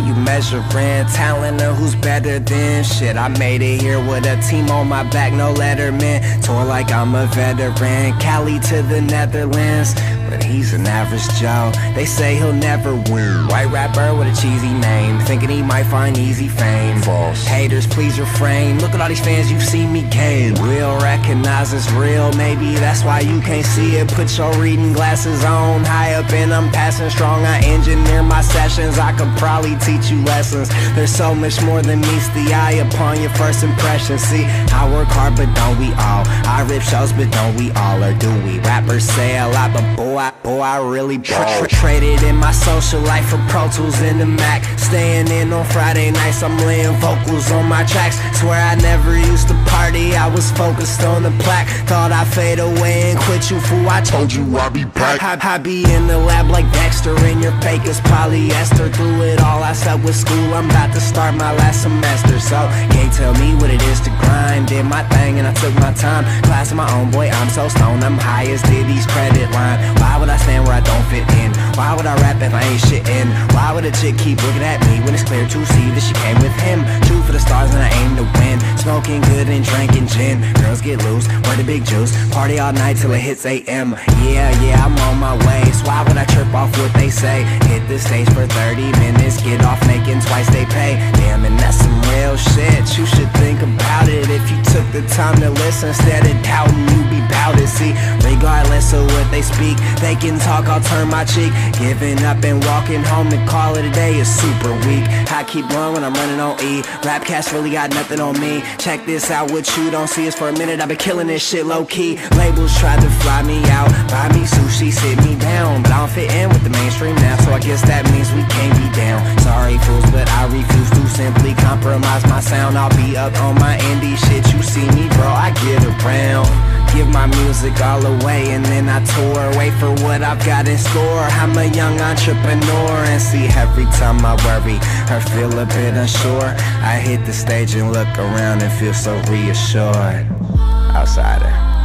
you measuring talent or who's better than? Shit, I made it here with a team on my back, no Letterman. Tour like I'm a veteran, Cali to the Netherlands, but he's an average Joe. They say he'll never win. White rapper with a cheesy name, thinking he might find easy fame. False. Haters, please refrain. Look at all these fans you see me gain. Real recognize it's real, maybe that's why you can't see it. Put your reading glasses on, high up and I'm passing strong. I engineer my sessions, I could probably teach you lessons. There's so much more than meets the eye upon your first impression. See, I work hard but don't we all? I rip shows but don't we all? Or do we? Rappers say a lot but boy I really traded in my social life for Pro Tools and the Mac. Staying in on Friday nights, I'm laying vocals on my tracks. Swear I never used to party, I was focused on the plaque. Thought I'd fade away and quit you, fool, I told you I'd be back. I be in the lab like Dexter, and your fake is polyester. Through it all, I stuck with school, I'm about to start my last semester. So, can't tell me what it is to grind. Did my thing and I took my time. Class of my own, boy, I'm so stoned, I'm high as Diddy's credit line. Why would I stand where I don't fit in? Why would I rap if I ain't shitting? Why would a chick keep looking at me when it's clear to see that she came with him? True for the stars and I aim to win. Smoking good and drinking gin. Girls get loose, wear the big juice. Party all night till it hits AM. Yeah, I'm on my way. So why would I trip off what they say? Hit the stage for 30 minutes, get off making twice they pay. Damn, and that's some real shit. You should think about it if you took the time to listen instead of doubting you be bout it. See, regardless of what they speak, they can talk, I'll turn my cheek. Giving up and walking home to call it a day is super weak. I keep going when I'm running on E. Rapcast really got nothing on me. Check this out, what you don't see is for a minute I've been killing this shit low-key. Labels tried to fly me out, buy me sushi, sit me down, but I don't fit in with the mainstream now, so I guess that means we can't be down. Sorry fools, but I refuse to simply compromise my sound. I'll be up on my indie shit, you see me bro, I get around. Give my music all away and then I tour. Wait for what I've got in store. I'm a young entrepreneur, and see every time I worry or feel a bit unsure, I hit the stage and look around and feel so reassured. Outsider.